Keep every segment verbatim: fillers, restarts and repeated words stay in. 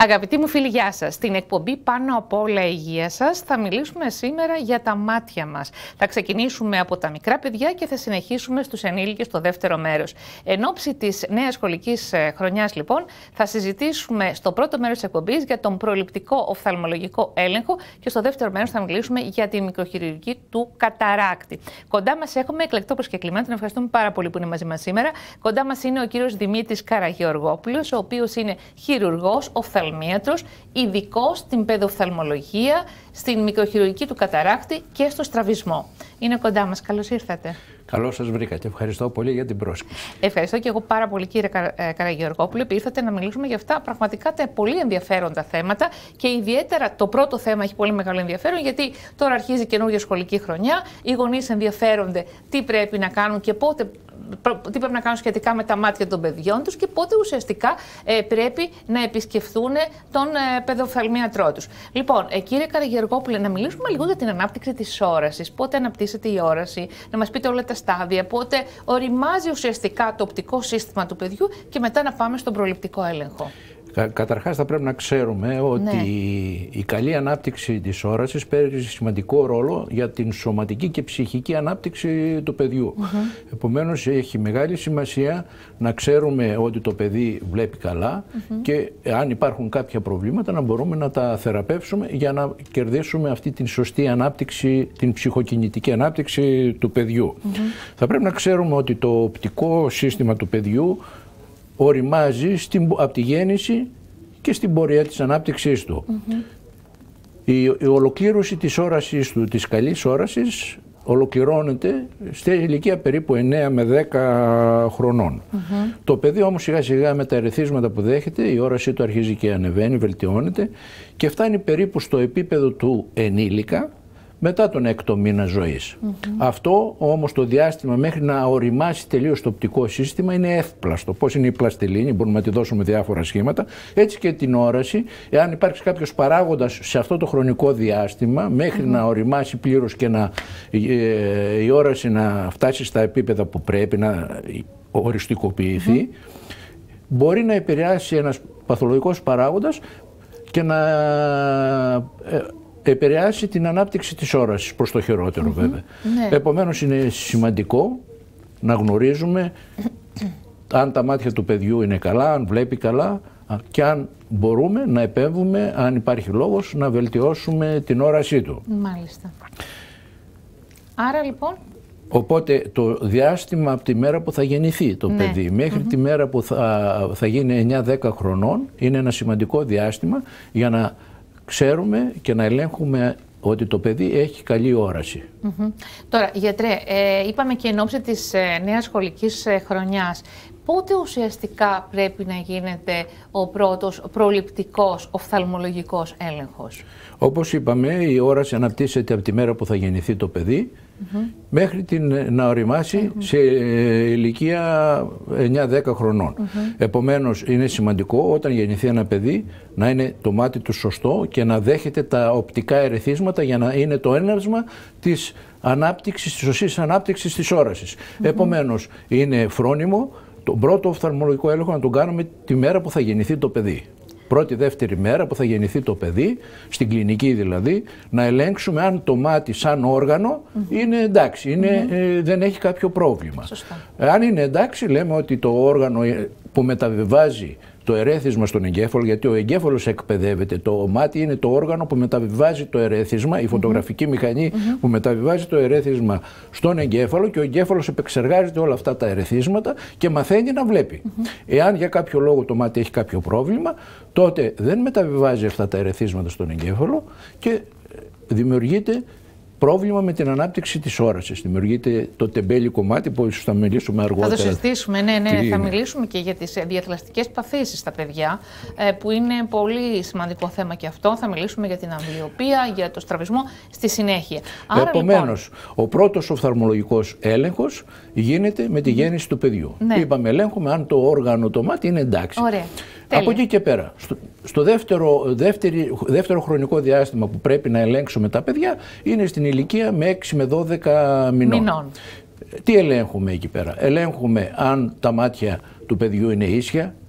Αγαπητοί μου φίλοι, γεια σας. Στην εκπομπή Πάνω απ' όλα η υγεία σας θα μιλήσουμε σήμερα για τα μάτια μας. Θα ξεκινήσουμε από τα μικρά παιδιά και θα συνεχίσουμε στους ενήλικες στο δεύτερο μέρος. Εν ώψη της νέας σχολικής χρονιάς, λοιπόν, θα συζητήσουμε στο πρώτο μέρος της εκπομπής για τον προληπτικό οφθαλμολογικό έλεγχο και στο δεύτερο μέρος θα μιλήσουμε για τη μικροχειρουργική του καταράκτη. Κοντά μας έχουμε εκλεκτό προσκεκλημένο, τον ευχαριστούμε πάρα πολύ που είναι μαζί μας σήμερα. Κοντά μας είναι ο κύριος Δημήτρης Καραγεωργόπουλος, ο οποίος είναι χειρουργός, οφθαλμίατρος, ειδικός στην παιδοφθαλμολογία, στην μικροχειρουργική του καταράκτη και στο στραβισμό. Είναι κοντά μας. Καλώς ήρθατε. Καλώς σας βρήκα και ευχαριστώ πολύ για την πρόσκληση. Ευχαριστώ και εγώ πάρα πολύ, κύριε Καραγεωργόπουλε, που ήρθατε να μιλήσουμε για αυτά πραγματικά τα πολύ ενδιαφέροντα θέματα και ιδιαίτερα το πρώτο θέμα έχει πολύ μεγάλο ενδιαφέρον, γιατί τώρα αρχίζει καινούργια σχολική χρονιά. Οι γονείς ενδιαφέρονται τι πρέπει να κάνουν και πότε. Τι πρέπει να κάνουν σχετικά με τα μάτια των παιδιών τους και πότε ουσιαστικά ε, πρέπει να επισκεφθούν τον ε, παιδοφθαλμίατρό τους. Λοιπόν, ε, κύριε Καραγεωργόπουλε, να μιλήσουμε λίγο για την ανάπτυξη της όρασης. Πότε αναπτύσσεται η όραση, να μας πείτε όλα τα στάδια, πότε οριμάζει ουσιαστικά το οπτικό σύστημα του παιδιού και μετά να πάμε στον προληπτικό έλεγχο. Καταρχάς θα πρέπει να ξέρουμε ότι ναι. η καλή ανάπτυξη της όρασης παίζει σημαντικό ρόλο για την σωματική και ψυχική ανάπτυξη του παιδιού. Mm-hmm. Επομένως έχει μεγάλη σημασία να ξέρουμε ότι το παιδί βλέπει καλά mm-hmm. και αν υπάρχουν κάποια προβλήματα να μπορούμε να τα θεραπεύσουμε για να κερδίσουμε αυτή την σωστή ανάπτυξη, την ψυχοκινητική ανάπτυξη του παιδιού. Mm-hmm. Θα πρέπει να ξέρουμε ότι το οπτικό σύστημα του παιδιού οριμάζει στην, από τη γέννηση και στην πορεία της ανάπτυξής του. Mm-hmm. η, η ολοκλήρωση της όρασης του, της καλής όρασης, ολοκληρώνεται στη ηλικία περίπου εννέα με δέκα χρονών. Mm-hmm. Το παιδί όμως σιγά σιγά με τα ερεθίσματα που δέχεται, η όρασή του αρχίζει και ανεβαίνει, βελτιώνεται και φτάνει περίπου στο επίπεδο του ενήλικα μετά τον έκτο μήνα ζωής. Mm-hmm. Αυτό όμως το διάστημα μέχρι να οριμάσει τελείως το οπτικό σύστημα είναι εύπλαστο. Πώς είναι η πλαστιλίνη, μπορούμε να τη δώσουμε διάφορα σχήματα. Έτσι και την όραση, εάν υπάρξει κάποιος παράγοντας σε αυτό το χρονικό διάστημα, μέχρι mm-hmm. να οριμάσει πλήρως και να, ε, η όραση να φτάσει στα επίπεδα που πρέπει να οριστικοποιηθεί, mm-hmm. μπορεί να επηρεάσει ένας παθολογικός παράγοντας και να ε, επηρεάσει την ανάπτυξη της όρασης προς το χειρότερο, mm-hmm. βέβαια. Ναι. Επομένως είναι σημαντικό να γνωρίζουμε αν τα μάτια του παιδιού είναι καλά, αν βλέπει καλά και αν μπορούμε να επέμβουμε, αν υπάρχει λόγος, να βελτιώσουμε την όρασή του. Μάλιστα. Άρα λοιπόν... Οπότε το διάστημα από τη μέρα που θα γεννηθεί το ναι. παιδί μέχρι mm-hmm. τη μέρα που θα, θα γίνει εννέα δέκα χρονών είναι ένα σημαντικό διάστημα για να ξέρουμε και να ελέγχουμε ότι το παιδί έχει καλή όραση. Mm-hmm. Τώρα, γιατρέ, ε, είπαμε και εν ώψη της ε, νέας σχολικής ε, χρονιάς, πότε ουσιαστικά πρέπει να γίνεται ο πρώτος προληπτικός οφθαλμολογικός έλεγχος? Όπως είπαμε, η όραση αναπτύσσεται από τη μέρα που θα γεννηθεί το παιδί mm-hmm. μέχρι την, να οριμάσει mm-hmm. σε ε, ηλικία εννέα δέκα χρονών. Mm-hmm. Επομένως, είναι σημαντικό όταν γεννηθεί ένα παιδί να είναι το μάτι του σωστό και να δέχεται τα οπτικά ερεθίσματα για να είναι το έναυσμα της ανάπτυξης, της σωστής ανάπτυξης της όρασης. Mm-hmm. Επομένως, είναι φρόνιμο τον πρώτο οφθαλμολογικό έλεγχο να τον κάνουμε τη μέρα που θα γεννηθεί το παιδί. Πρώτη, δεύτερη μέρα που θα γεννηθεί το παιδί, στην κλινική δηλαδή, να ελέγξουμε αν το μάτι σαν όργανο mm-hmm. είναι εντάξει, είναι, mm-hmm. ε, δεν έχει κάποιο πρόβλημα. Σωστά. Αν είναι εντάξει, λέμε ότι το όργανο που μεταβιβάζει το ερέθισμα στον εγκέφαλο, γιατί ο εγκέφαλος εκπαιδεύεται, το μάτι είναι το όργανο που μεταβιβάζει το ερέθισμα, η φωτογραφική mm-hmm. μηχανή mm-hmm. που μεταβιβάζει το ερέθισμα στον εγκέφαλο και ο εγκέφαλος επεξεργάζεται όλα αυτά τα ερεθίσματα και μαθαίνει να βλέπει. Mm-hmm. Εάν για κάποιο λόγο το μάτι έχει κάποιο πρόβλημα, τότε δεν μεταβιβάζει αυτά τα ερεθίσματα στον εγκέφαλο και δημιουργείται πρόβλημα με την ανάπτυξη της όρασης. Δημιουργείται το τεμπέλικο μάτι που ίσως θα μιλήσουμε αργότερα. Θα το συζητήσουμε, ναι, ναι. Θα μιλήσουμε και για τις διαθλαστικές παθήσεις στα παιδιά, που είναι πολύ σημαντικό θέμα και αυτό. Θα μιλήσουμε για την αμβλιοπία, για το στραβισμό στη συνέχεια. Άρα, επομένως, λοιπόν... ο πρώτος οφθαλμολογικός έλεγχος γίνεται με τη γέννηση mm. του παιδιού. Ναι. Είπαμε, ελέγχουμε αν το όργανο, το μάτι είναι εντάξει. Ωραία. Από εκεί και πέρα, στο, στο δεύτερο, δεύτερη, δεύτερο χρονικό διάστημα που πρέπει να ελέγξουμε τα παιδιά είναι στην ηλικία με έξι με δώδεκα μηνών. Μηνών. Τι ελέγχουμε εκεί πέρα? Ελέγχουμε αν τα μάτια του παιδιού είναι ίσια,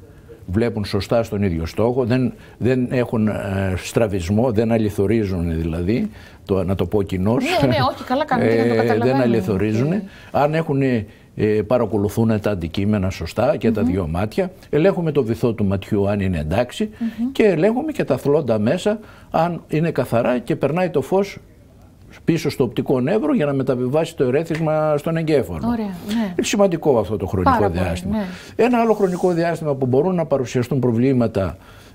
βλέπουν σωστά στον ίδιο στόχο, δεν, δεν έχουν ε, στραβισμό, δεν αληθορίζουν δηλαδή, το, να το πω κοινώς. Ναι, ναι, όχι, καλά κάνετε να το καταλαβαίνουν. Δεν αληθορίζουν. Okay. Αν έχουν, ε, παρακολουθούν τα αντικείμενα σωστά και mm-hmm. τα δύο μάτια, ελέγχουμε το βυθό του ματιού αν είναι εντάξει mm-hmm. και ελέγχουμε και τα θλόντα μέσα αν είναι καθαρά και περνάει το φως πίσω στο οπτικό νεύρο για να μεταβιβάσει το ερέθισμα στον εγκέφαλο. Ωραία, ναι. Είναι σημαντικό αυτό το χρονικό Πάρα διάστημα. Πολύ, ναι. Ένα άλλο χρονικό διάστημα που μπορούν να παρουσιαστούν προβλήματα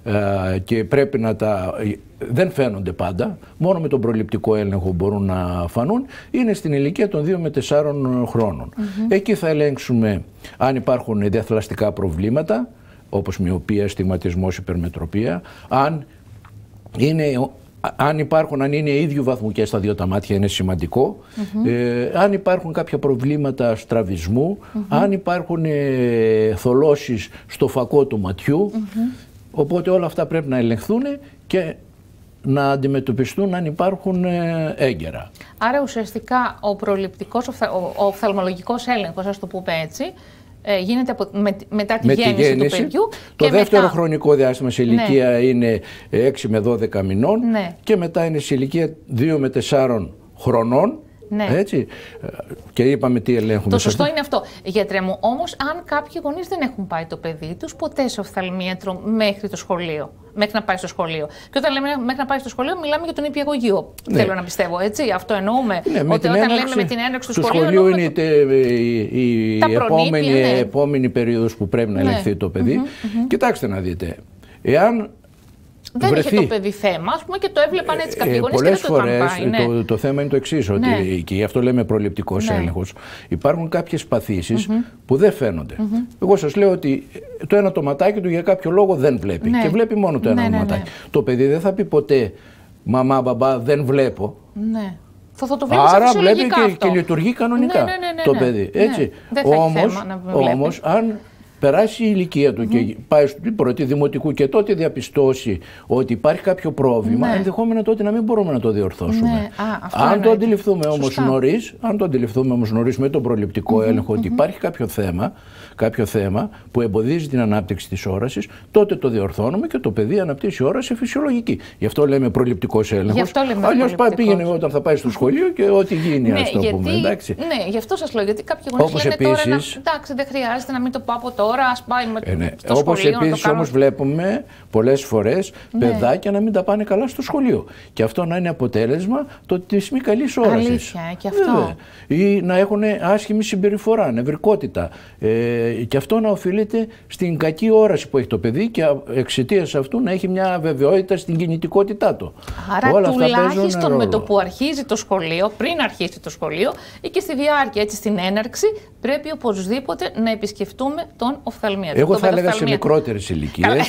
ε, και πρέπει να τα... δεν φαίνονται πάντα, μόνο με τον προληπτικό έλεγχο μπορούν να φανούν, είναι στην ηλικία των δύο με τεσσάρων χρόνων. Mm-hmm. Εκεί θα ελέγξουμε αν υπάρχουν διαθλαστικά προβλήματα, όπως μυοπία, στιγματισμός, υπερμετροπία, αν είναι... Αν υπάρχουν, αν είναι ίδιου βαθμού και στα δύο τα μάτια είναι σημαντικό, mm-hmm. ε, αν υπάρχουν κάποια προβλήματα στραβισμού, mm-hmm. αν υπάρχουν ε, θολώσεις στο φακό του ματιού, mm-hmm. οπότε όλα αυτά πρέπει να ελεγχθούν και να αντιμετωπιστούν αν υπάρχουν ε, έγκαιρα. Άρα ουσιαστικά ο προληπτικός, ο, ο οφθαλμολογικός έλεγχος, ας το πούμε έτσι, γίνεται από, με, μετά τη, με γέννηση, τη γέννηση του παιδιού. Το και δεύτερο μετά... χρονικό διάστημα σε ηλικία ναι. είναι έξι με δώδεκα μηνών ναι. και μετά είναι σε ηλικία δύο με τεσσάρων χρονών. Ναι. Έτσι. Και είπαμε τι ελέγχουμε. Το σωστό είναι αυτό. Γιατρέ μου, όμως αν κάποιοι γονείς δεν έχουν πάει το παιδί τους ποτέ σε οφθαλμίατρο μέχρι το σχολείο, μέχρι να πάει στο σχολείο. Και όταν λέμε μέχρι να πάει στο σχολείο, μιλάμε για τον νηπιαγωγείο. Ναι. Θέλω να πιστεύω, έτσι. Αυτό εννοούμε. Ναι, ότι όταν έναρξη, λέμε με την έναρξη του σχολείου. Το σχολείο είναι το... η, η επόμενη, ναι. επόμενη περίοδος που πρέπει να ναι. ελεγχθεί το παιδί. Mm-hmm, mm-hmm. Κοιτάξτε να δείτε. Εάν δεν βρεθεί... είχε το παιδί θέμα, ας πούμε, και το έβλεπαν έτσι κάποιοι γονείς και δεν το φορές, είχαν πάει. Ναι. Το, το θέμα είναι το εξής, ότι ναι. και γι' αυτό λέμε προληπτικός ναι. έλεγχος. Υπάρχουν κάποιες παθήσεις mm-hmm. που δεν φαίνονται. Mm-hmm. Εγώ σας λέω ότι το ένα το ματάκι του για κάποιο λόγο δεν βλέπει ναι. και βλέπει μόνο το ένα ναι, ναι, ματάκι. Ναι. Το παιδί δεν θα πει ποτέ «Μαμά, μπαμπά, δεν βλέπω». Ναι. Θα, θα το βλέπει Άρα βλέπει και, και λειτουργεί κανονικά ναι, ναι, ναι, ναι, το παιδί. Έτσι. Ναι. Όμως, όμως, αν περάσει η ηλικία του mm-hmm. και πάει στην πρώτη δημοτικού και τότε διαπιστώσει ότι υπάρχει κάποιο πρόβλημα, ναι. ενδεχόμενα τότε να μην μπορούμε να το διορθώσουμε. Ναι. Α, αν, το αντιληφθούμε όμως νωρίς, αν το αντιληφθούμε όμως νωρίς με τον προληπτικό mm-hmm. έλεγχο ότι mm-hmm. υπάρχει κάποιο θέμα, κάποιο θέμα που εμποδίζει την ανάπτυξη της όρασης, τότε το διορθώνουμε και το παιδί αναπτύσσει όραση φυσιολογική. Γι' αυτό λέμε προληπτικός έλεγχος. Αλλιώς πήγαινε όταν θα πάει στο σχολείο και ό,τι γίνει, ναι, ας το γιατί, πούμε. Εντάξει. Ναι, γι' αυτό σας λέω. Γιατί κάποιοι γονείς λένε επίσης, τώρα να, εντάξει, δεν χρειάζεται να μην το πω από τώρα, ας πάει με ε, ναι. στο Όπως σχολείο. Όπως επίσης όμως βλέπουμε πολλές φορές ναι. παιδάκια να μην τα πάνε καλά στο σχολείο. Και αυτό να είναι αποτέλεσμα το, της μη καλής όρασης. Αλήθεια, και αυτό. Βέβαια. Ή να έχουν άσχημη συμπεριφορά, νευρικότητα. Ε, και αυτό να οφείλεται στην κακή όραση που έχει το παιδί και εξαιτίας αυτού να έχει μια αβεβαιότητα στην κινητικότητά του. Άρα όλα τουλάχιστον με το που αρχίζει το σχολείο, πριν αρχίσει το σχολείο ή και στη διάρκεια, έτσι στην έναρξη, πρέπει οπωσδήποτε να επισκεφτούμε τον οφθαλμίατρο. Εγώ θα έλεγα σε μικρότερες ηλικίες.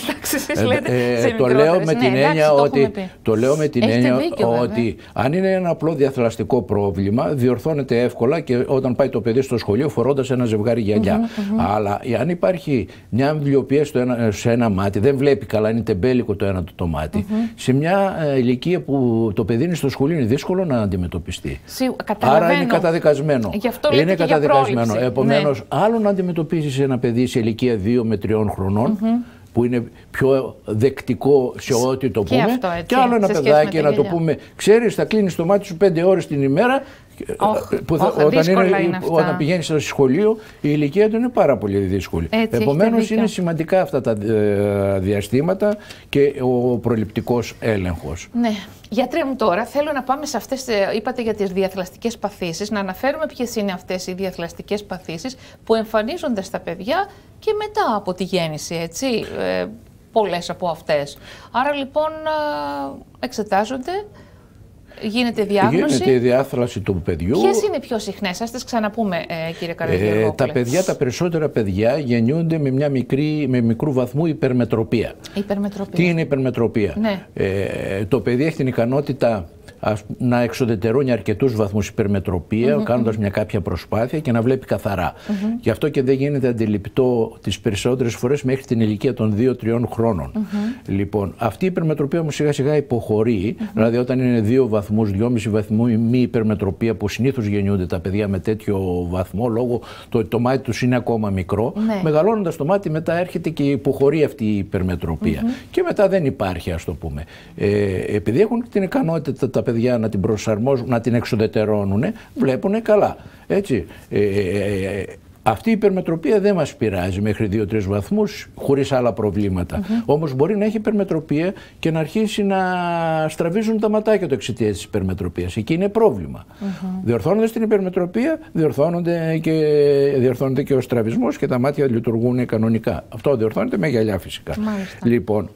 Το λέω με την έννοια ότι, το λέω με την έννοια ότι αν είναι ένα απλό διαθλαστικό πρόβλημα, διορθώνεται εύκολα και όταν πάει το παιδί στο σχολείο φορώντας ένα ζευγάρι γυαλιά. Mm-hmm, mm-hmm. Αλλά αν υπάρχει μια αμβλιοπία στο ένα, σε ένα μάτι, δεν βλέπει καλά, είναι τεμπέλικο το ένα του το μάτι, mm-hmm. σε μια ε, ηλικία που το παιδί είναι στο σχολείο είναι δύσκολο να αντιμετωπιστεί. Σίγου, άρα είναι καταδικασμένο. Είναι καταδικασμένο. Επομένως, ναι. άλλο να αντιμετωπίσεις ένα παιδί σε ηλικία δύο με τριών χρονών, mm-hmm. που είναι πιο δεκτικό σε ό,τι το πούμε, και, αυτό, και άλλο ένα παιδάκι να το πούμε, ξέρεις, θα κλείνεις το μάτι σου πέντε ώρες την ημέρα. Oh, που θα, oh, όταν, είναι, είναι όταν πηγαίνεις στο σχολείο η ηλικία του είναι πάρα πολύ δύσκολη. Έτσι, επομένως είναι σημαντικά αυτά τα ε, διαστήματα και ο προληπτικός έλεγχος. Ναι. Γιατρέ μου, τώρα θέλω να πάμε σε αυτές, είπατε για τις διαθλαστικές παθήσεις, να αναφέρουμε ποιες είναι αυτές οι διαθλαστικές παθήσεις που εμφανίζονται στα παιδιά και μετά από τη γέννηση, έτσι, ε, πολλές από αυτές. Άρα λοιπόν εξετάζονται. Γίνεται διάγνωση. Γίνεται η διάθλαση του παιδιού. Ποιες είναι πιο συχνές, ας τις ξαναπούμε, ε, κύριε Καραδιεργόπουλε. Ε, τα παιδιά, τα περισσότερα παιδιά γεννιούνται με μια μικρή, με μικρού βαθμού υπερμετροπία. Υπερμετροπία. Τι είναι υπερμετροπία? Ναι. Ε, το παιδί έχει την ικανότητα να εξοδετερώνει αρκετούς βαθμούς υπερμετροπία, mm-hmm. κάνοντας μια κάποια προσπάθεια και να βλέπει καθαρά. Mm-hmm. Γι' αυτό και δεν γίνεται αντιληπτό τις περισσότερες φορές μέχρι την ηλικία των δύο τριών χρόνων. Mm-hmm. Λοιπόν, αυτή η υπερμετροπία όμως σιγά σιγά υποχωρεί, mm-hmm. δηλαδή όταν είναι δύο βαθμούς, δυόμισι βαθμού η μη υπερμετροπία που συνήθως γεννιούνται τα παιδιά με τέτοιο βαθμό, λόγω το ότι το μάτι τους είναι ακόμα μικρό, mm-hmm. μεγαλώνοντας το μάτι μετά έρχεται και υποχωρεί αυτή η υπερμετροπία. Mm-hmm. Και μετά δεν υπάρχει, ας το πούμε. Ε, επειδή έχουν την ικανότητα τα παιδιά να την προσαρμόζουν, να την εξοδετερώνουν, βλέπουν καλά. Έτσι. Ε, ε, ε, αυτή η υπερμετροπία δεν μας πειράζει μέχρι δύο τρεις βαθμούς χωρίς άλλα προβλήματα. Mm-hmm. Όμως μπορεί να έχει υπερμετροπία και να αρχίσει να στραβίζουν τα ματάκια του εξαιτίας της υπερμετροπίας. Εκεί είναι πρόβλημα. Mm-hmm. Διορθώνοντας την υπερμετροπία, διορθώνονται και, διορθώνεται και ο στραβισμός και τα μάτια λειτουργούν κανονικά. Αυτό διορθώνεται με γυαλιά φυσικά. Mm-hmm. Λοιπόν,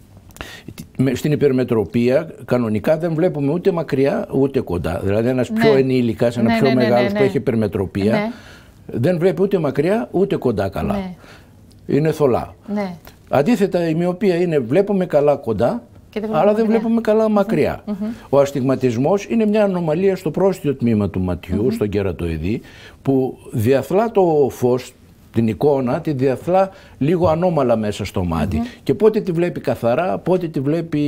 στην υπερμετροπία κανονικά δεν βλέπουμε ούτε μακριά ούτε κοντά. Δηλαδή ένας ναι. πιο ενήλικας, ένα ναι, πιο ναι, μεγάλος ναι, ναι, ναι. που έχει υπερμετροπία, ναι. δεν βλέπει ούτε μακριά ούτε κοντά καλά. Ναι. Είναι θολά. Ναι. Αντίθετα η μοιοπία είναι βλέπουμε καλά κοντά, δεν αλλά δεν βλέπουμε καλά μακριά. Mm-hmm. Ο αστιγματισμός είναι μια ανομαλία στο πρόσθετο τμήμα του ματιού, mm-hmm. στον κερατοειδή, που διαθλά το φως, την εικόνα, τη διαθλά λίγο ανώμαλα μέσα στο μάτι. Mm-hmm. Και πότε τη βλέπει καθαρά, πότε τη βλέπει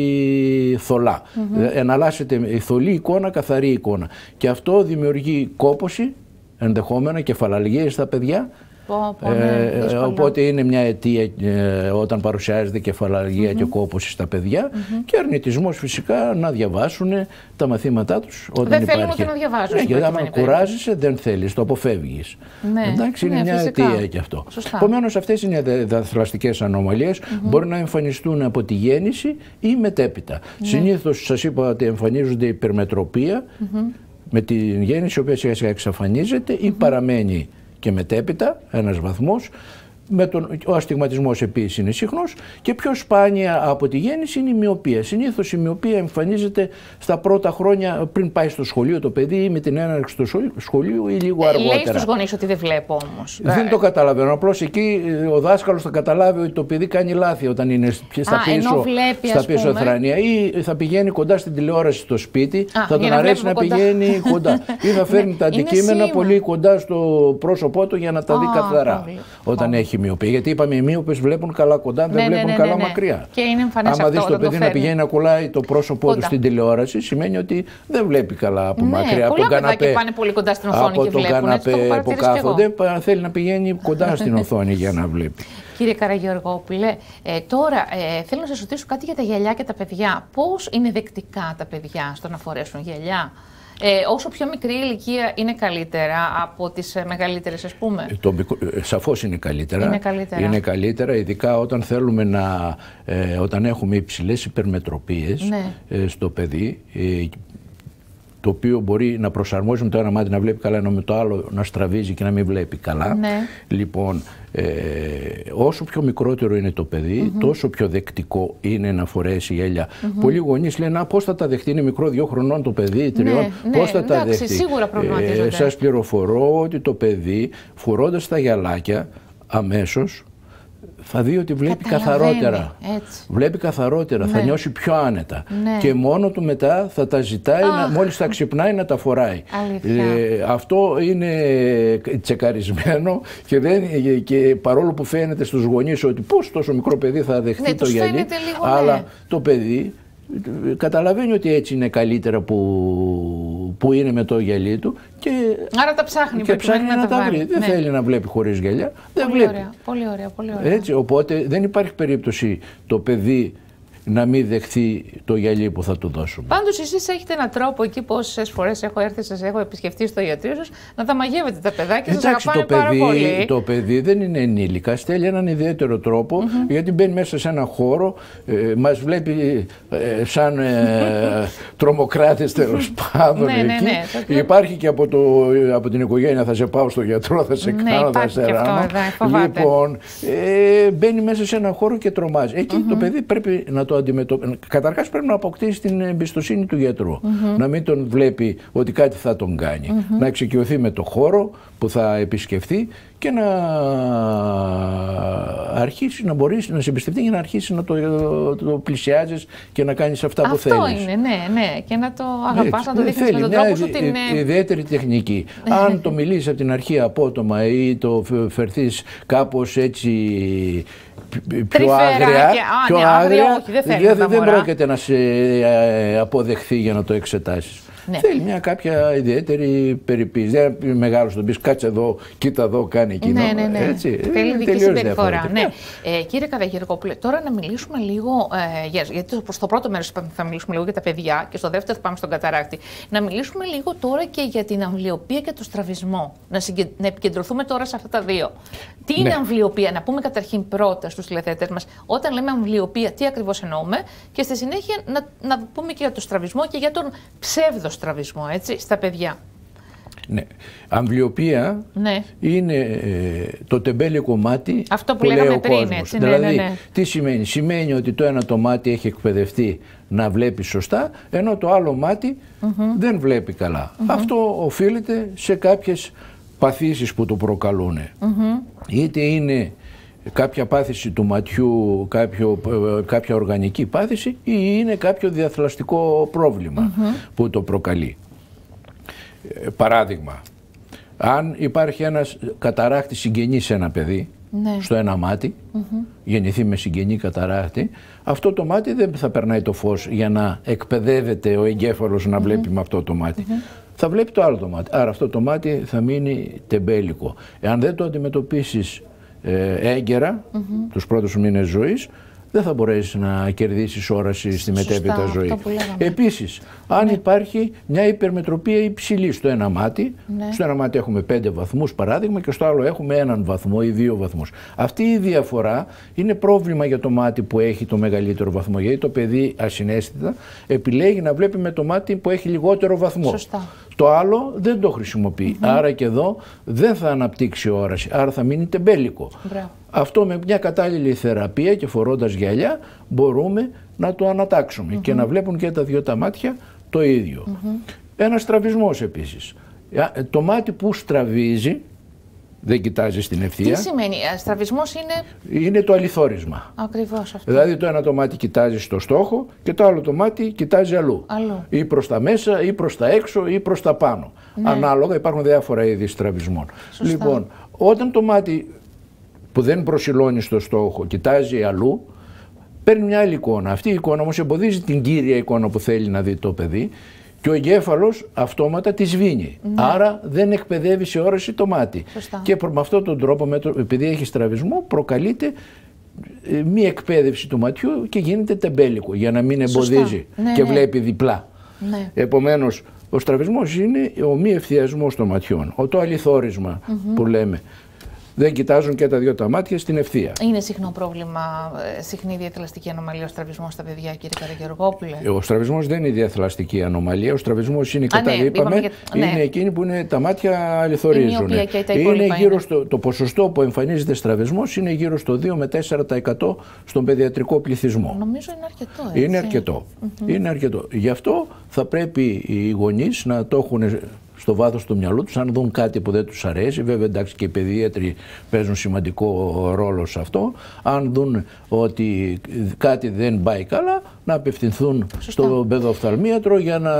θολά. Mm-hmm. Εναλλάσσεται η θολή εικόνα, καθαρή εικόνα. Και αυτό δημιουργεί κόπωση, ενδεχόμενα κεφαλαλγίες στα παιδιά. Πω, πω, ναι, ε, οπότε είναι μια αιτία ε, όταν παρουσιάζεται κεφαλαλγία mm-hmm. και κόπωση στα παιδιά mm-hmm. και αρνητισμός φυσικά να διαβάσουν τα μαθήματά τους όταν δεν υπάρχει. Δεν θέλουμε και να διαβάζουν. Ναι, γιατί άμα κουράζεσαι δεν θέλεις, το αποφεύγεις. Ναι, εντάξει, είναι ναι, μια φυσικά. αιτία και αυτό. Επομένως αυτές είναι οι δαθλαστικές ανομαλίες. Mm-hmm. Μπορεί να εμφανιστούν από τη γέννηση ή μετέπειτα. Ναι. Συνήθως σας είπα ότι εμφανίζονται υπερμετροπία mm-hmm. με την γέννηση, η οποία σιγά σιγά εξαφανίζεται ή mm-hmm. παραμένει και μετέπειτα ένας βαθμός. Με τον, ο αστιγματισμός επίσης είναι συχνός και πιο σπάνια από τη γέννηση είναι η μοιοπία. Συνήθως η μοιοπία εμφανίζεται στα πρώτα χρόνια πριν πάει στο σχολείο το παιδί ή με την έναρξη του σχολείου ή λίγο αργότερα. Λέει στους γονείς ότι δεν βλέπω όμως. Δεν το καταλαβαίνω. Απλώς εκεί ο δάσκαλος θα καταλάβει ότι το παιδί κάνει λάθη όταν είναι στα Α, πίσω, βλέπει, στα πίσω θρανία ή θα πηγαίνει κοντά στην τηλεόραση στο σπίτι, Α, θα τον αρέσει να, να πηγαίνει κοντά ή θα φέρνει τα αντικείμενα πολύ κοντά στο πρόσωπό του για να τα δει καθαρά όταν έχει μοιοπία. Γιατί είπαμε οι μοίωπες βλέπουν καλά κοντά, δεν ναι, βλέπουν ναι, ναι, καλά ναι. μακριά. Και είναι εμφανές άμα αυτό, δεις το παιδί το να πηγαίνει να κολλάει το πρόσωπό κοντά. του στην τηλεόραση, σημαίνει ότι δεν βλέπει καλά από ναι, μακριά. Από τον καναπέ, και πάνε πολύ κοντά στην οθόνη από και τον βλέπουν, καναπέ που κάθονται, θέλει να πηγαίνει κοντά στην οθόνη για να βλέπει. Κύριε Καραγεωργόπουλε, ε, τώρα ε, θέλω να σας ρωτήσω κάτι για τα γυαλιά και τα παιδιά. Πώς είναι δεκτικά τα παιδιά στο να φορέσουν γυαλιά? Ε, όσο πιο μικρή ηλικία είναι καλύτερα από τις ε, μεγαλύτερες, ας πούμε. Το, ε, σαφώς είναι καλύτερα. Είναι καλύτερα. Είναι καλύτερα, ειδικά όταν θέλουμε να, ε, όταν έχουμε υψηλές υπερμετροπίες ναι. ε, στο παιδί, ε, το οποίο μπορεί να προσαρμόζει με το ένα μάτι να βλέπει καλά, ενώ με το άλλο να στραβίζει και να μην βλέπει καλά. Ναι. Λοιπόν, ε, όσο πιο μικρότερο είναι το παιδί, mm-hmm. τόσο πιο δεκτικό είναι να φορέσει γυαλιά. Mm-hmm. Πολλοί γονείς λένε, α, πώς θα τα δεχτεί, είναι μικρό, δύο χρονών το παιδί, τριών, ναι, πώς ναι, θα εντάξει, τα δεχτεί. Σίγουρα προβληματίζονται. Ε, σας πληροφορώ ότι το παιδί, φορώντας τα γυαλάκια, αμέσως, θα δει ότι βλέπει καθαρότερα. Έτσι. Βλέπει καθαρότερα, ναι. θα νιώσει πιο άνετα. Ναι. Και μόνο του μετά θα τα ζητάει, να, μόλις τα ξυπνάει, να τα φοράει. Ε, αυτό είναι τσεκαρισμένο και, δεν, και παρόλο που φαίνεται στους γονείς ότι πώς τόσο μικρό παιδί θα δεχτεί ναι, το γυαλί, λίγο, αλλά ναι. το παιδί καταλαβαίνει ότι έτσι είναι καλύτερα που, που είναι με το γυαλί του και, άρα τα ψάχνει, και ψάχνει να, να τα βρει. Δεν ναι. θέλει να βλέπει χωρίς γυαλιά, δεν πολύ βλέπει. Ωραία, πολύ ωραία, πολύ ωραία. Έτσι, οπότε δεν υπάρχει περίπτωση το παιδί να μην δεχθεί το γυαλί που θα του δώσουμε. Πάντως εσείς έχετε έναν τρόπο εκεί, πόσες φορές έχω έρθει, σας έχω επισκεφτεί στο ιατρείο σας, να τα μαγεύετε τα παιδάκια, σας αγαπάνε πάρα πολύ. Το παιδί δεν είναι ενήλικας, θέλει έναν ιδιαίτερο τρόπο, mm-hmm. γιατί μπαίνει μέσα σε έναν χώρο, ε, μας βλέπει ε, σαν ε, τρομοκράτες τέλος πάντων ναι, εκεί. Ναι, ναι, υπάρχει και από, το, από την οικογένεια, θα σε πάω στο γιατρό, θα σε ναι, κάνω, θα σε ράνω. Λοιπόν, ε, μπαίνει μέσα σε έναν χώρο και τρομάζει. Εκεί mm-hmm. το παιδί πρέπει να το αντιμετωπίσει. Καταρχάς πρέπει να αποκτήσει την εμπιστοσύνη του γιατρού. Mm-hmm. Να μην τον βλέπει ότι κάτι θα τον κάνει. Mm-hmm. Να εξοικειωθεί με το χώρο που θα επισκεφθεί και να αρχίσει να μπορείς να σε εμπιστευτεί για να αρχίσει να το, το, το πλησιάζεις και να κάνεις αυτά Αυτό που θέλεις. Αυτό είναι, ναι, ναι. Και να το αγαπάς, να το δείχνεις με τον τρόπο σου. Την ιδιαίτερη τεχνική. Αν το μιλήσεις από την αρχή απότομα ή το φερθείς κάπως έτσι πιο άγρια, πιο ναι, άγρια, όχι, δεν, δεν, δεν πρόκειται να σε αποδεχθεί για να το εξετάσεις. Ναι. Θέλει μια κάποια ιδιαίτερη περιποίηση. Δεν είναι μεγάλο να τον πει κάτσε εδώ, κοίτα εδώ, κάνει εκείνο. Ναι, ναι, ναι. Έτσι. Θέλει δική συμπεριφορά. Ναι. Ε, κύριε Καραγεωργόπουλε, τώρα να μιλήσουμε λίγο. Ε, γιατί στο πρώτο μέρος θα μιλήσουμε λίγο για τα παιδιά και στο δεύτερο θα πάμε στον καταράκτη. Να μιλήσουμε λίγο τώρα και για την αμβλιοπία και το στραβισμό. Να, συγκε... να επικεντρωθούμε τώρα σε αυτά τα δύο. Τι είναι ναι. αμβλιοπία, να πούμε καταρχήν πρώτα στους τηλεθεατές μας, όταν λέμε αμβλιοπία, τι ακριβώς εννοούμε, και στη συνέχεια να, να πούμε και για το στραβισμό και για τον ψεύδοστραβισμό, έτσι, στα παιδιά. Ναι. Αμβλιοπία ναι. είναι ε, το τεμπέλικο μάτι αυτό που, που λέγαμε λέει ο πριν, κόσμος. έτσι, Δηλαδή, ναι, ναι, ναι. τι σημαίνει. Σημαίνει ότι το ένα το μάτι έχει εκπαιδευτεί να βλέπει σωστά, ενώ το άλλο μάτι mm-hmm. δεν βλέπει καλά. Mm-hmm. Αυτό οφείλεται σε κάποιες παθήσεις που το προκαλούν. Mm-hmm. Είτε είναι κάποια πάθηση του ματιού, κάποιο, κάποια οργανική πάθηση, ή είναι κάποιο διαθλαστικό πρόβλημα mm-hmm. που το προκαλεί. Ε, παράδειγμα, αν υπάρχει ένας καταράκτη συγγενή σε ένα παιδί, ναι. στο ένα μάτι, mm-hmm. γεννηθεί με συγγενή καταράκτη, αυτό το μάτι δεν θα περνάει το φως για να εκπαιδεύεται ο εγκέφαλος να βλέπει mm-hmm. με αυτό το μάτι. Mm-hmm. Θα βλέπει το άλλο το μάτι. Άρα αυτό το μάτι θα μείνει τεμπέλικο. Εάν δεν το αντιμετωπίσεις ε, έγκαιρα, mm-hmm. τους πρώτους μήνες ζωής, δεν θα μπορέσεις να κερδίσεις όραση στη μετέπειτα ζωή. Επίσης, αν ναι. υπάρχει μια υπερμετροπία υψηλή στο ένα μάτι, ναι. στο ένα μάτι έχουμε πέντε βαθμούς παράδειγμα και στο άλλο έχουμε έναν βαθμό ή δύο βαθμούς. Αυτή η διαφορά είναι πρόβλημα για το μάτι που έχει το μεγαλύτερο βαθμό, γιατί το παιδί ασυναίσθητα επιλέγει να βλέπει με το μάτι που έχει λιγότερο βαθμό. Σωστά. Το άλλο δεν το χρησιμοποιεί, mm-hmm. άρα και εδώ δεν θα αναπτύξει όραση, άρα θα μείνει τεμπέλικο. Μπράβο. Αυτό με μια κατάλληλη θεραπεία και φορώντας γυαλιά μπορούμε να το ανατάξουμε mm-hmm. και να βλέπουν και τα δυο τα μάτια το ίδιο. Mm-hmm. Ένας στραβισμός επίσης. Το μάτι που στραβίζει δεν κοιτάζει στην ευθεία. Τι σημαίνει, στραβισμός είναι... Είναι το αληθόρισμα. Ακριβώς αυτό. Δηλαδή το ένα το μάτι κοιτάζει στο στόχο και το άλλο το μάτι κοιτάζει αλλού. αλλού. Ή προς τα μέσα ή προς τα έξω ή προς τα πάνω. Ναι. Ανάλογα υπάρχουν διάφορα είδη στραβισμών. Σωστά. Λοιπόν, όταν το μάτι που δεν προσιλώνει στο στόχο κοιτάζει αλλού, παίρνει μια άλλη εικόνα. Αυτή η εικόνα όμως εμποδίζει την κύρια εικόνα που θέλει να δει το παιδί και ο εγκέφαλος αυτόματα τη σβήνει. Ναι. Άρα δεν εκπαιδεύει σε όραση το μάτι. Σωστά. Και με αυτόν τον τρόπο, επειδή έχει στραβισμό, προκαλείται μη εκπαίδευση του ματιού και γίνεται τεμπέλικο για να μην εμποδίζει ναι, και ναι. βλέπει διπλά. Ναι. Επομένως, ο στραβισμός είναι ο μη ευθειασμός των ματιών, το αληθόρισμα mm-hmm. που λέμε. Δεν κοιτάζουν και τα δύο τα μάτια στην ευθεία. Είναι συχνό πρόβλημα, συχνή διαθλαστική ανομαλία ο στραβισμός στα παιδιά, κύριε Καραγεωργόπουλε? Ο στραβισμός δεν είναι διαθλαστική ανομαλία. Ο στραβισμός είναι, κατά ναι, είπαμε, για... είναι ναι. εκείνη που είναι, τα μάτια αληθορίζουν. Είναι γύρω είναι. Στο, το ποσοστό που εμφανίζεται στραβισμός είναι γύρω στο δύο με τέσσερα τοις εκατό στον παιδιατρικό πληθυσμό. Νομίζω είναι αρκετό. Έτσι. Είναι αρκετό. Mm-hmm. Είναι αρκετό. Γι' αυτό θα πρέπει οι γονείς να το έχουν στο βάθος του μυαλού τους, αν δουν κάτι που δεν τους αρέσει, βέβαια εντάξει και οι παιδίατροι παίζουν σημαντικό ρόλο σε αυτό, αν δουν ότι κάτι δεν πάει καλά, να απευθυνθούν Σωστά. στο παιδοφθαλμίατρο για να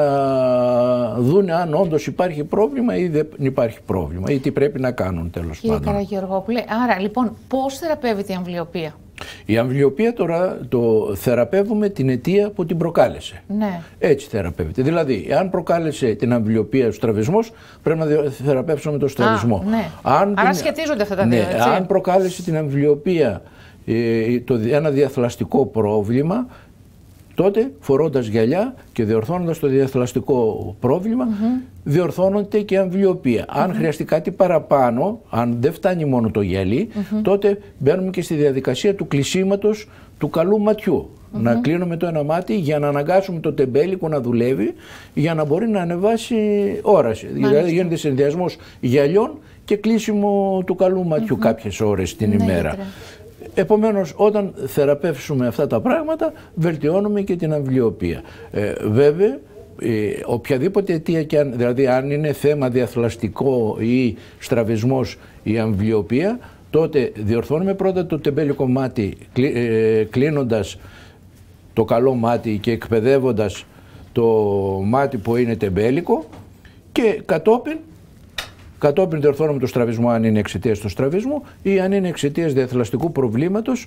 δουν αν όντως υπάρχει πρόβλημα ή δεν υπάρχει πρόβλημα ή τι πρέπει να κάνουν τέλος Κύριε πάντων. Κύριε Καραγεωργόπουλε, άρα λοιπόν πώς θεραπεύεται η αμβλιοπία? Η αμβλιοπία τώρα το θεραπεύουμε την αιτία που την προκάλεσε. Ναι. Έτσι θεραπεύεται. Δηλαδή, αν προκάλεσε την αμβλιοπία ο στραβισμός, πρέπει να θεραπεύσουμε τον στραβισμό. Α, ναι. αν Άρα την... σχετίζονται αυτά τα δύο. Ναι, έτσι. Αν προκάλεσε την αμβλιοπία ε, το, ένα διαθλαστικό πρόβλημα, τότε φορώντας γυαλιά και διορθώνοντας το διαθλαστικό πρόβλημα, mm-hmm. διορθώνονται και η αμβλιοπία. Mm-hmm. Αν χρειαστεί κάτι παραπάνω, αν δεν φτάνει μόνο το γυαλί, mm-hmm. τότε μπαίνουμε και στη διαδικασία του κλεισίματος του καλού ματιού. Mm-hmm. Να κλείνουμε το ένα μάτι για να αναγκάσουμε το τεμπέλικο να δουλεύει, για να μπορεί να ανεβάσει όραση. Μάλιστα. Δηλαδή γίνεται συνδυασμός γυαλιών και κλείσιμο του καλού ματιού mm-hmm. κάποιες ώρες την ναι, ημέρα. Γιατρέ. Επομένως, όταν θεραπεύσουμε αυτά τα πράγματα, βελτιώνουμε και την αμβλιοπία. Ε, βέβαια, ε, οποιαδήποτε αιτία και αν, δηλαδή αν είναι θέμα διαθλαστικό ή στραβισμός ή αμβλιοπία, τότε διορθώνουμε πρώτα το τεμπέλικο μάτι, ε, κλείνοντας το καλό μάτι και εκπαιδεύοντας το μάτι που είναι τεμπέλικο, και κατόπιν, κατόπιν διορθώνουμε το στραβισμό αν είναι εξαιτίας του στραβισμού, ή αν είναι εξαιτίας διαθλαστικού προβλήματος,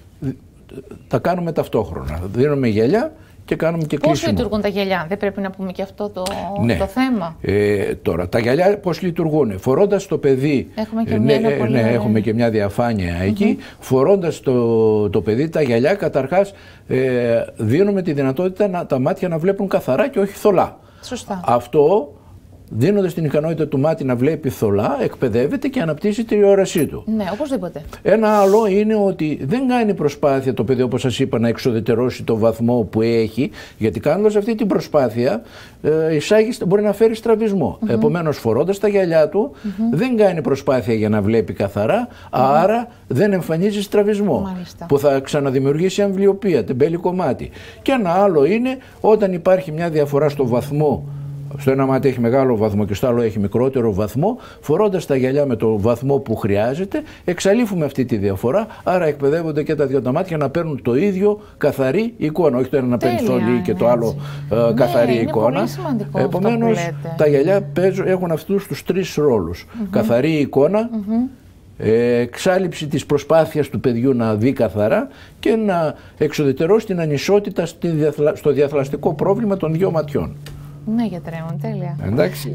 τα κάνουμε ταυτόχρονα. Δίνουμε γυαλιά και κάνουμε και κλείσιμο. Πώς λειτουργούν τα γυαλιά, δεν πρέπει να πούμε και αυτό το, ναι. το θέμα. Ε, τώρα, τα γυαλιά πώς λειτουργούν. Φορώντας το παιδί, έχουμε και, ε, μια, ναι, πολύ... ναι, έχουμε και μια διαφάνεια mm-hmm. εκεί, φορώντας το, το παιδί τα γυαλιά, καταρχάς ε, δίνουμε τη δυνατότητα να, τα μάτια να βλέπουν καθαρά και όχι θολά. Σωστά. Αυτό, δίνοντας την ικανότητα του μάτι να βλέπει θολά, εκπαιδεύεται και αναπτύσσει τη όρασή του. Ναι, οπωσδήποτε. Ένα άλλο είναι ότι δεν κάνει προσπάθεια το παιδί, όπως σας είπα, να εξοδετερώσει το βαθμό που έχει, γιατί κάνοντας αυτή την προσπάθεια ε, εισάγει, μπορεί να φέρει στραβισμό. Mm-hmm. Επομένως, φορώντας τα γυαλιά του, mm-hmm. δεν κάνει προσπάθεια για να βλέπει καθαρά, mm-hmm. άρα δεν εμφανίζει στραβισμό. Μάλιστα. Που θα ξαναδημιουργήσει αμβλιοπία, τεμπέλικο μάτι. Και ένα άλλο είναι όταν υπάρχει μια διαφορά στο βαθμό. Στο ένα μάτι έχει μεγάλο βαθμό και στο άλλο έχει μικρότερο βαθμό. Φορώντας τα γυαλιά με το βαθμό που χρειάζεται, εξαλείφουμε αυτή τη διαφορά. Άρα εκπαιδεύονται και τα δύο τα μάτια να παίρνουν το ίδιο καθαρή εικόνα. Όχι το ένα να παίρνει θολή και το άλλο ε, καθαρή ναι, εικόνα. Είναι σημαντικό. Επομένως, τα γυαλιά παίζουν, έχουν αυτούς τους τρεις ρόλους. Mm-hmm. Καθαρή εικόνα, mm-hmm. εξάλειψη της προσπάθειας του παιδιού να δει καθαρά και να εξοδετερώσει την ανισότητα στο διαθλαστικό πρόβλημα των δύο ματιών. Ναι, γιατρέ μου, τέλεια. Εντάξει.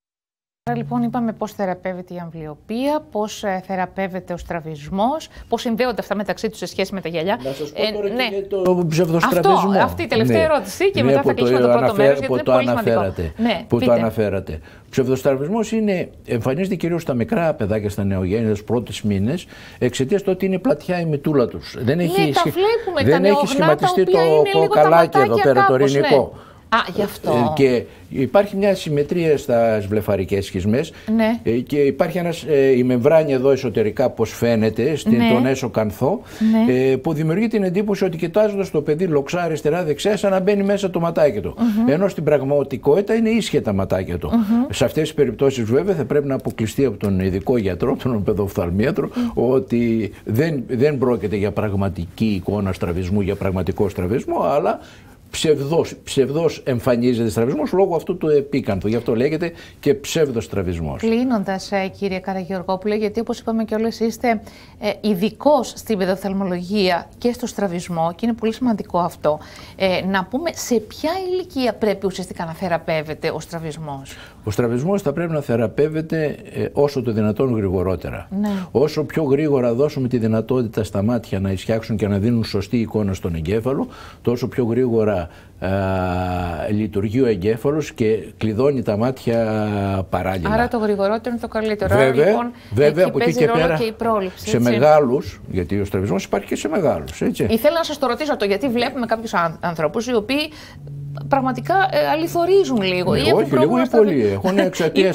Άρα λοιπόν είπαμε πώς θεραπεύεται η αμβλιοπία, πώς ε, θεραπεύεται ο στραβισμός, πώς συνδέονται αυτά μεταξύ τους σε σχέση με τα γυαλιά. Να σας πω ε, τώρα ναι. και το ψευδοστραβισμό. Αυτό, αυτή η τελευταία ναι. ερώτηση και ναι, μετά θα κλείσουμε το, το πρώτο αναφέ... μέρος, γιατί είναι το πολύ αναφέρατε, σημαντικό. Ναι, που πείτε. το αναφέρατε. Ο ψευδοστραβισμός είναι, εμφανίζεται κυρίως στα μικρά παιδάκια, στα νεογέννητα, στους πρώτους μήνες, εξαιτίας του ότι είναι πλατιά η μητούλα τους. Δεν έχει, ναι, τα βλέπουμε, δεν τα έχει σχηματιστεί το κοκαλάκι εδώ πέρα, το ειρηνικό. Α, γι' αυτό. Και υπάρχει μια συμμετρία στα βλεφαρικές σχισμές ναι. και υπάρχει ένας, η μεμβράνη εδώ εσωτερικά, πώς φαίνεται, στην, ναι. τον έσω κανθό, ναι. που δημιουργεί την εντύπωση ότι κοιτάζοντας το παιδί λοξά αριστερά-δεξιά, σαν να μπαίνει μέσα το ματάκι του. Mm-hmm. Ενώ στην πραγματικότητα είναι ίσια τα ματάκια του. Mm-hmm. Σε αυτές τις περιπτώσεις, βέβαια, θα πρέπει να αποκλειστεί από τον ειδικό γιατρό, τον παιδοφθαλμίατρο, mm-hmm. ότι δεν, δεν πρόκειται για πραγματική εικόνα στραβισμού, για πραγματικό στραβισμό, αλλά Ψευδός, ψευδός εμφανίζεται στραβισμός λόγω αυτού του επίκανθου. Γι' αυτό λέγεται και ψεύδος στραβισμός. Κλείνοντας, κύριε Καραγεωργόπουλε, γιατί όπως είπαμε και όλες είστε ε, ειδικός στην παιδοφθαλμολογία και στο στραβισμό και είναι πολύ σημαντικό αυτό, ε, να πούμε σε ποια ηλικία πρέπει ουσιαστικά να θεραπεύεται ο στραβισμός. Ο στραβισμός θα πρέπει να θεραπεύεται ε, όσο το δυνατόν γρηγορότερα. Ναι. Όσο πιο γρήγορα δώσουμε τη δυνατότητα στα μάτια να ισχυάξουν και να δίνουν σωστή εικόνα στον εγκέφαλο, τόσο πιο γρήγορα Α, λειτουργεί ο εγκέφαλος και κλειδώνει τα μάτια παράλληλα. Άρα το γρηγορότερο είναι το καλύτερο. Βέβαια, λοιπόν, βέβαια από εκεί και πέρα και η πρόληψη, σε μεγάλους, γιατί ο στραβισμός υπάρχει και σε μεγάλους. Έτσι. Ήθελα να σας το ρωτήσω αυτό, γιατί βλέπουμε κάποιους ανθρώπους οι οποίοι πραγματικά ε, αληθορίζουν λίγο. Ναι, ή όχι, λίγο ή πολύ. Έχουν εξαιτίας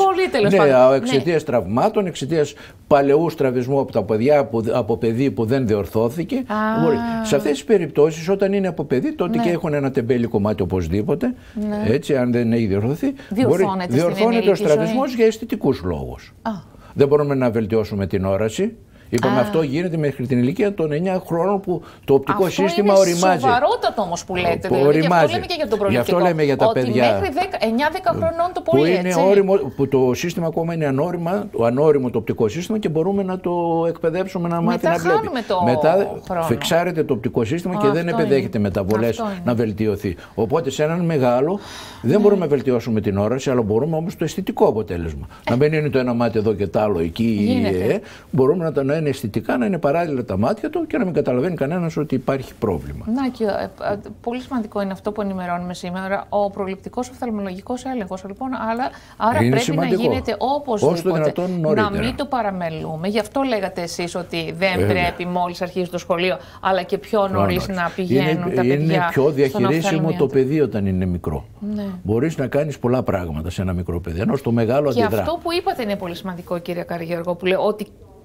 ναι, ναι, τραυμάτων, εξαιτίας παλαιού στραβισμού από τα παιδιά, από, από παιδί που δεν διορθώθηκε. Μπορεί. Σε αυτές τις περιπτώσεις, όταν είναι από παιδί, τότε ναι. και έχουν ένα τεμπέλικο μάτι οπωσδήποτε. Ναι. Έτσι, αν δεν έχει διορθωθεί, διορθώνεται, διορθώνεται ο στραβισμός για αισθητικούς λόγους. Α. Δεν μπορούμε να βελτιώσουμε την όραση. Είπαμε, Α. αυτό γίνεται μέχρι την ηλικία των εννιά χρόνων που το οπτικό αυτό σύστημα είναι οριμάζει. Είναι σοβαρότατο όμως που λέτε. Που δηλαδή, γι' αυτό λέμε και για τον προληπτικό. Γι' αυτό λέμε για τα ότι παιδιά. Μέχρι εννιά δέκα χρονών το πολύ, που είναι έτσι. όριμο, που το σύστημα ακόμα είναι ανώριμο, ανώριμο το οπτικό σύστημα και μπορούμε να το εκπαιδεύσουμε να μάθει Μετά να βλέπει. Το Μετά χρόνο. φεξάρεται το οπτικό σύστημα Α, και δεν επιδέχεται μεταβολές να βελτιωθεί. Οπότε σε έναν μεγάλο δεν μπορούμε να βελτιώσουμε την όραση, αλλά μπορούμε όμως το αισθητικό αποτέλεσμα. Να μην είναι το ένα μάτι εδώ και το άλλο εκεί. Μπορούμε να είναι αισθητικά, να είναι παράλληλα τα μάτια του και να μην καταλαβαίνει κανένας ότι υπάρχει πρόβλημα. Να και ε, ε, πολύ σημαντικό είναι αυτό που ενημερώνουμε σήμερα, ο προληπτικός οφθαλμολογικός έλεγχος. Λοιπόν, αλλά, άρα είναι πρέπει σημαντικό. Να γίνεται οπωσδήποτε, να μην το παραμελούμε. Γι' αυτό λέγατε εσείς ότι δεν ε, πρέπει μόλις αρχίζει το σχολείο, αλλά και πιο νωρίς να πηγαίνουν είναι, τα παιδιά. Είναι πιο διαχειρίσιμο το παιδί όταν είναι μικρό. Ναι. Μπορείς να κάνεις πολλά πράγματα σε ένα μικρό παιδί, ενώ στο μεγάλο και αντιδρά. Αυτό που είπατε είναι πολύ σημαντικό, κύριε Καραγεωργόπουλε, ότι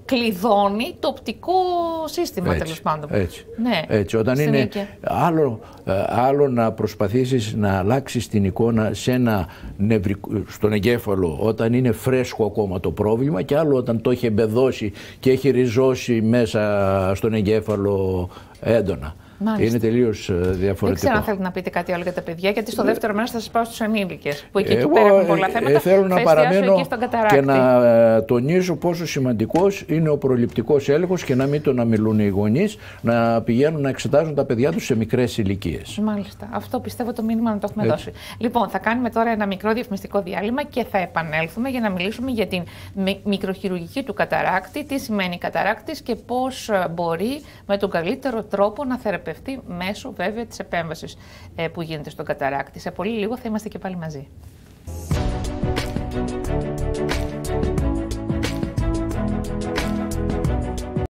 κλειδώνει το οπτικό σύστημα, τέλος πάντων. Έτσι, ναι. έτσι. Όταν είναι άλλο, άλλο να προσπαθήσεις να αλλάξεις την εικόνα σε ένα νευρικό, στον εγκέφαλο όταν είναι φρέσκο ακόμα το πρόβλημα, και άλλο όταν το έχει εμπεδώσει και έχει ριζώσει μέσα στον εγκέφαλο έντονα. Μάλιστα. Είναι τελείως διαφορετικό. Δεν ξέρω αν θέλετε να πείτε κάτι άλλο για τα παιδιά, γιατί στο δεύτερο μέρος θα σας πάω στους ενήλικες, που εκεί, Εγώ, εκεί πέρα έχουν πολλά θέματα. Ε, θέλω να παραμένω και να ε, τονίζω πόσο σημαντικός είναι ο προληπτικός έλεγχος και να μην τον αμιλούν οι γονείς, να πηγαίνουν να εξετάζουν τα παιδιά τους σε μικρές ηλικίες. Μάλιστα. Αυτό πιστεύω το μήνυμα να το έχουμε Έτσι. δώσει. Λοιπόν, θα κάνουμε τώρα ένα μικρό διαφημιστικό διάλειμμα και θα επανέλθουμε για να μιλήσουμε για την μικροχειρουργική του καταράκτη, τι σημαίνει καταράκτης και πώς μπορεί με τον καλύτερο τρόπο να θεραπευτεί μέσω βέβαια της επέμβασης ε, που γίνεται στον καταράκτη. Σε πολύ λίγο θα είμαστε και πάλι μαζί.